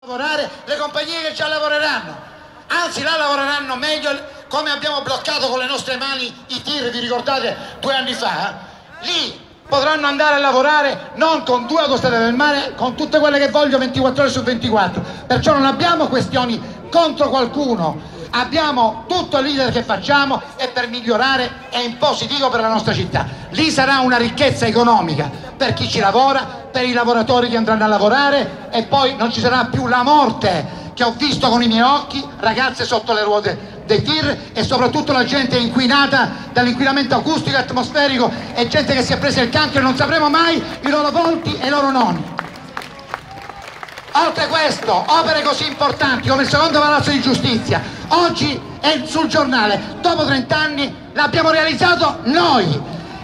lavorare le compagnie che già lavoreranno, anzi là lavoreranno meglio, come abbiamo bloccato con le nostre mani i tir, vi ricordate 2 anni fa? Lì potranno andare a lavorare non con 2 autostrade del mare, con tutte quelle che voglio 24 ore su 24, perciò non abbiamo questioni contro qualcuno, abbiamo tutto il leader che facciamo e per migliorare è in positivo per la nostra città. Lì sarà una ricchezza economica per chi ci lavora, per i lavoratori che andranno a lavorare, e poi non ci sarà più la morte che ho visto con i miei occhi, ragazze sotto le ruote dei tir e soprattutto la gente inquinata dall'inquinamento acustico e atmosferico e gente che si è presa il cancro e non sapremo mai i loro volti e i loro nomi. Oltre a questo, opere così importanti come il secondo palazzo di giustizia, oggi è sul giornale, dopo 30 anni l'abbiamo realizzato noi.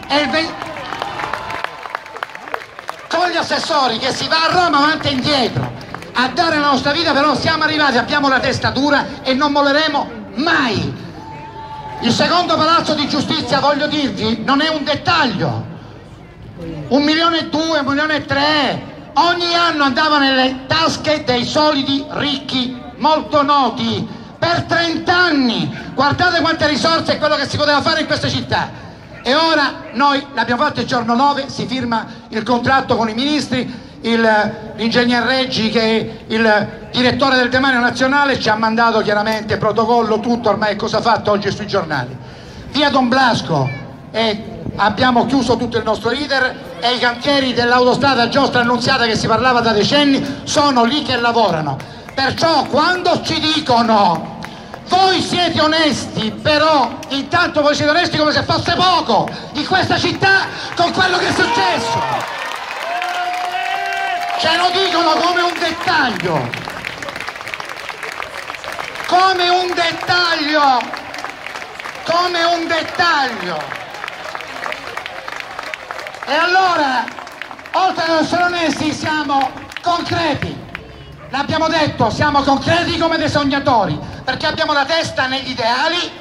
Con gli assessori che si va a Roma avanti e indietro a dare la nostra vita, però siamo arrivati, abbiamo la testa dura e non molleremo mai. Il secondo palazzo di giustizia, voglio dirvi, non è un dettaglio. 1,2 milioni, 1,3 milioni, ogni anno andava nelle tasche dei soliti ricchi molto noti per 30 anni. Guardate quante risorse e quello che si poteva fare in questa città. E ora noi l'abbiamo fatto il giorno 9, si firma il contratto con i ministri, l'ingegner Reggi, che è il direttore del Demanio Nazionale, ci ha mandato chiaramente protocollo, tutto, ormai è cosa fatta, oggi è sui giornali. Via Don Blasco, abbiamo chiuso tutto il nostro iter e i cantieri dell'autostrada Giostra Annunziata, che si parlava da decenni, sono lì che lavorano. Perciò quando ci dicono voi siete onesti, però intanto voi siete onesti come se fosse poco in questa città con quello che è successo. Ce lo dicono come un dettaglio. Come un dettaglio. Come un dettaglio. E allora, oltre ad essere onesti, siamo concreti. L'abbiamo detto, siamo concreti come dei sognatori, perché abbiamo la testa negli ideali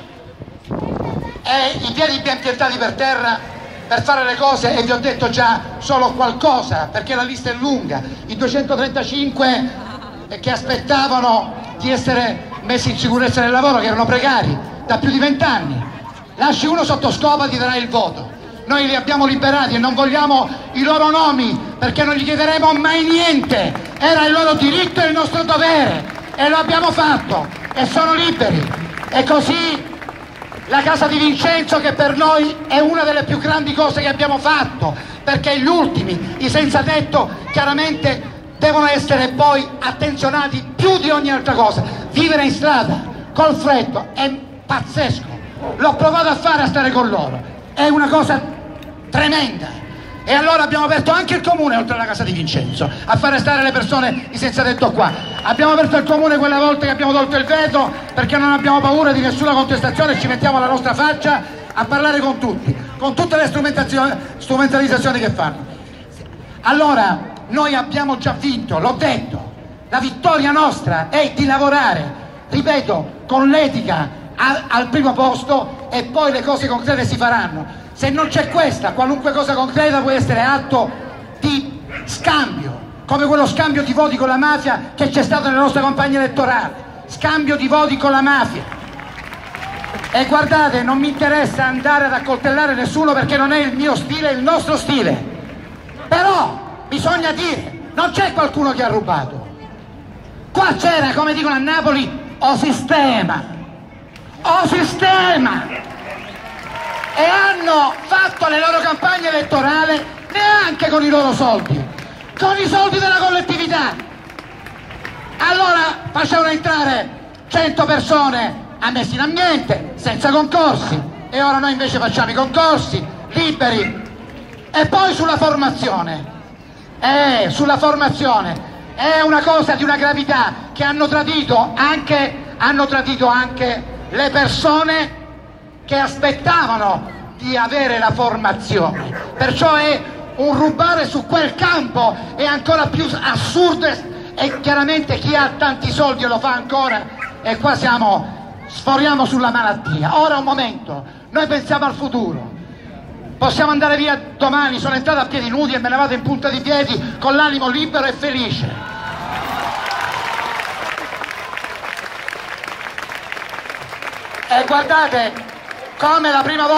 e i piedi ben piantati per terra per fare le cose, e vi ho detto già solo qualcosa, perché la lista è lunga. I 235 che aspettavano di essere messi in sicurezza nel lavoro, che erano precari da più di 20 anni. Lasci uno sotto scopa, ti darai il voto. Noi li abbiamo liberati e non vogliamo i loro nomi, perché non gli chiederemo mai niente. Era il loro diritto e il nostro dovere e lo abbiamo fatto e sono liberi. E così la casa di Vincenzo, che per noi è una delle più grandi cose che abbiamo fatto, perché gli ultimi, i senza tetto, chiaramente devono essere poi attenzionati più di ogni altra cosa. Vivere in strada col freddo è pazzesco, l'ho provato a fare, a stare con loro, è una cosa tremenda. E allora abbiamo aperto anche il comune, oltre alla casa di Vincenzo, a fare stare le persone di senza tetto qua. Abbiamo aperto il comune quella volta che abbiamo tolto il veto, perché non abbiamo paura di nessuna contestazione, ci mettiamo la nostra faccia a parlare con tutti, con tutte le strumentalizzazioni che fanno. Allora noi abbiamo già vinto, l'ho detto, la vittoria nostra è di lavorare, ripeto, con l'etica al primo posto, e poi le cose concrete si faranno. Se non c'è questa, qualunque cosa concreta può essere atto di scambio, come quello scambio di voti con la mafia che c'è stato nella nostra campagna elettorale. Scambio di voti con la mafia. E guardate, non mi interessa andare ad accoltellare nessuno, perché non è il mio stile, è il nostro stile. Però bisogna dire, non c'è qualcuno che ha rubato. Qua c'era, come dicono a Napoli, o sistema. O sistema! E hanno fatto le loro campagne elettorali neanche con i loro soldi, con i soldi della collettività. Allora facevano entrare 100 persone ammessi in ambiente, senza concorsi, e ora noi invece facciamo i concorsi liberi. E poi sulla formazione, è una cosa di una gravità, che hanno tradito anche le persone che aspettavano di avere la formazione. Perciò è un rubare su quel campo, è ancora più assurdo, e chiaramente chi ha tanti soldi lo fa ancora, e qua sforiamo sulla malattia. Ora è un momento, noi pensiamo al futuro, possiamo andare via domani, sono entrato a piedi nudi e me ne vado in punta di piedi con l'animo libero e felice. E guardate, come la prima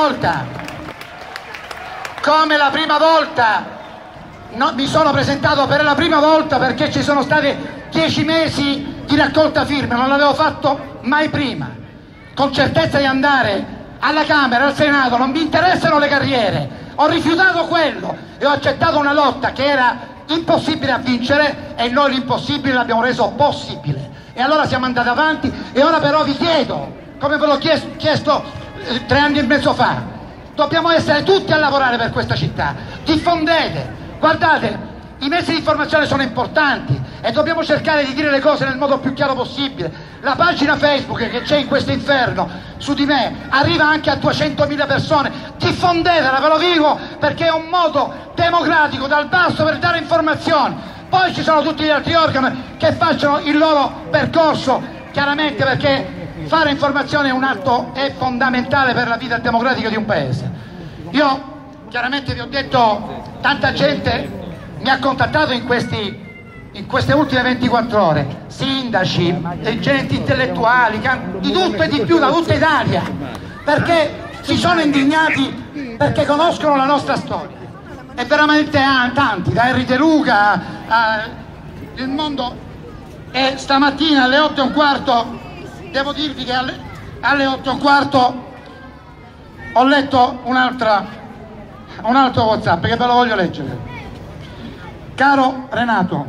volta, mi sono presentato per la prima volta perché ci sono stati 10 mesi di raccolta firme, non l'avevo fatto mai prima, con certezza di andare alla Camera, al Senato, non mi interessano le carriere, ho rifiutato quello e ho accettato una lotta che era impossibile a vincere e noi l'impossibile l'abbiamo reso possibile e allora siamo andati avanti e ora però vi chiedo, come ve l'ho chiesto 3 anni e mezzo fa, dobbiamo essere tutti a lavorare per questa città, diffondete, guardate, i mezzi di informazione sono importanti e dobbiamo cercare di dire le cose nel modo più chiaro possibile. La pagina Facebook che c'è in questo inferno su di me arriva anche a 200.000 persone, diffondetela, ve lo dico, perché è un modo democratico dal basso per dare informazioni. Poi ci sono tutti gli altri organi che facciano il loro percorso, chiaramente, perché fare informazione è un atto, è fondamentale per la vita democratica di un paese. Io chiaramente vi ho detto, tanta gente mi ha contattato in queste ultime 24 ore, sindaci, gente intellettuali, di tutto e di più, da tutta Italia, perché si sono indignati, perché conoscono la nostra storia. E veramente tanti, da Henry De Luca, il mondo. E stamattina alle 8:15, devo dirvi che alle 8:15 ho letto un altro WhatsApp che ve lo voglio leggere. Caro Renato,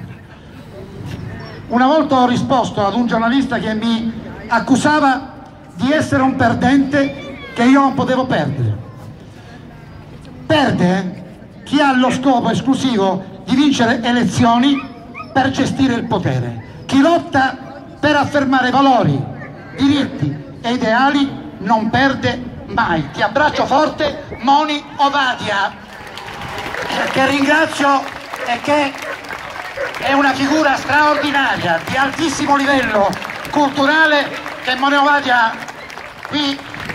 una volta ho risposto ad un giornalista che mi accusava di essere un perdente che io non potevo perdere. Perde chi ha lo scopo esclusivo di vincere elezioni per gestire il potere. Chi lotta per affermare valori, diritti e ideali non perde mai. Ti abbraccio forte, Moni Ovadia, che ringrazio e che è una figura straordinaria, di altissimo livello culturale, che Moni Ovadia qui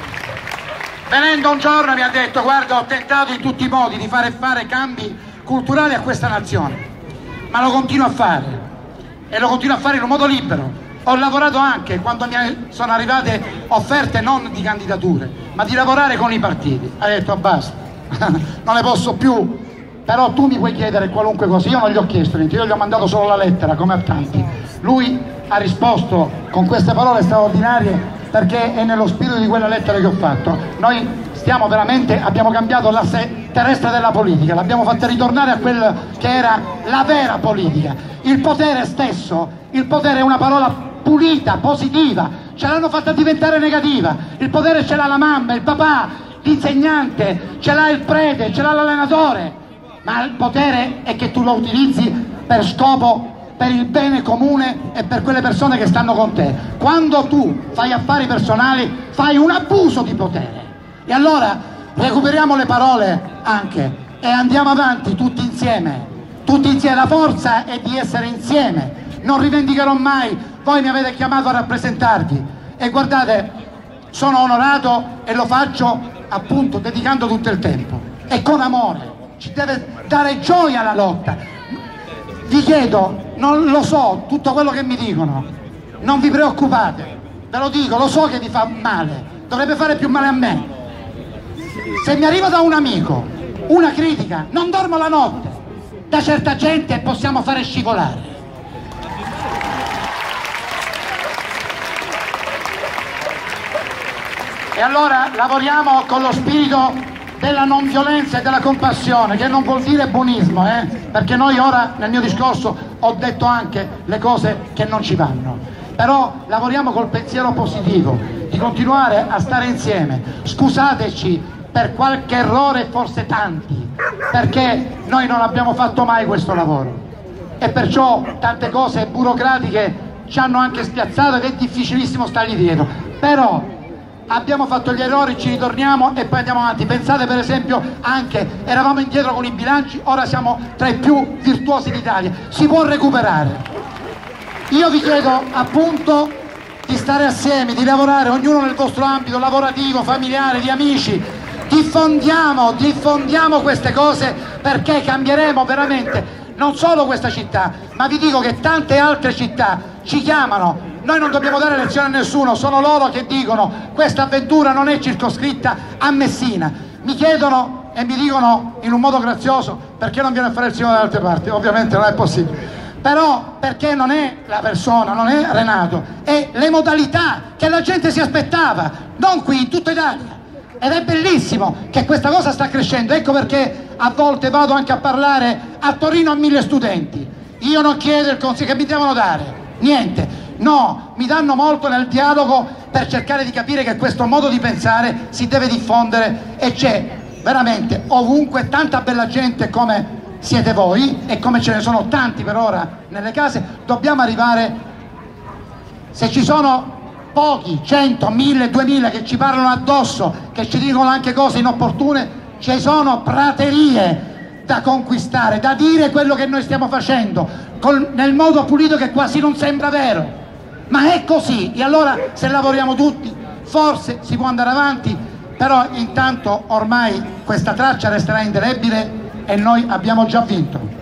venendo un giorno mi ha detto: guarda, ho tentato in tutti i modi di fare cambi culturali a questa nazione, ma lo continuo a fare e lo continuo a fare in un modo libero. Ho lavorato anche quando mi sono arrivate offerte non di candidature ma di lavorare con i partiti. Ha detto: basta, non ne posso più, però tu mi puoi chiedere qualunque cosa. Io non gli ho chiesto niente, io gli ho mandato solo la lettera come a tanti. Lui ha risposto con queste parole straordinarie perché è nello spirito di quella lettera che ho fatto. Noi stiamo veramente, abbiamo cambiato l'asse terrestre della politica, l'abbiamo fatta ritornare a quella che era la vera politica. Il potere stesso, il potere è una parola pulita, positiva, ce l'hanno fatta diventare negativa. Il potere ce l'ha la mamma, il papà, l'insegnante, ce l'ha il prete, ce l'ha l'allenatore, ma il potere è che tu lo utilizzi per scopo, per il bene comune e per quelle persone che stanno con te. Quando tu fai affari personali fai un abuso di potere. E allora recuperiamo le parole anche e andiamo avanti tutti insieme. La forza è di essere insieme. Non rivendicherò mai, voi mi avete chiamato a rappresentarvi e guardate, sono onorato e lo faccio appunto dedicando tutto il tempo e con amore. Ci deve dare gioia la lotta. Vi chiedo, non lo so tutto quello che mi dicono, non vi preoccupate, ve lo dico, lo so che vi fa male, dovrebbe fare più male a me. Se mi arriva da un amico una critica, non dormo la notte. Da certa gente possiamo fare scivolare. E allora lavoriamo con lo spirito della non violenza e della compassione, che non vuol dire buonismo, perché noi ora nel mio discorso ho detto anche le cose che non ci vanno, però lavoriamo col pensiero positivo di continuare a stare insieme. Scusateci per qualche errore, forse tanti, perché noi non abbiamo fatto mai questo lavoro e perciò tante cose burocratiche ci hanno anche spiazzato ed è difficilissimo stargli dietro, però abbiamo fatto gli errori, ci ritorniamo e poi andiamo avanti. Pensate per esempio anche, eravamo indietro con i bilanci, ora siamo tra i più virtuosi d'Italia, si può recuperare. Io vi chiedo appunto di stare assieme, di lavorare ognuno nel vostro ambito lavorativo, familiare, di amici. Diffondiamo queste cose, perché cambieremo veramente non solo questa città, ma vi dico che tante altre città ci chiamano Noi non dobbiamo dare lezione a nessuno, sono loro che dicono questa avventura non è circoscritta a Messina. Mi chiedono e mi dicono in un modo grazioso perché non viene a fare il sindaco da altre parti, ovviamente non è possibile, però perché non è la persona, non è Renato, è le modalità che la gente si aspettava, non qui, in tutta Italia. Ed è bellissimo che questa cosa sta crescendo, ecco perché a volte vado anche a parlare a Torino a 1000 studenti. Io non chiedo il consiglio che mi devono dare, niente, no, mi danno molto nel dialogo per cercare di capire che questo modo di pensare si deve diffondere e c'è veramente ovunque tanta bella gente come siete voi e come ce ne sono tanti per ora nelle case. Dobbiamo arrivare, se ci sono pochi, 100, 1000, 2000 che ci parlano addosso, che ci dicono anche cose inopportune, ci sono praterie da conquistare, da dire quello che noi stiamo facendo nel modo pulito che quasi non sembra vero, ma è così. E allora se lavoriamo tutti forse si può andare avanti, però intanto ormai questa traccia resterà indelebile e noi abbiamo già vinto.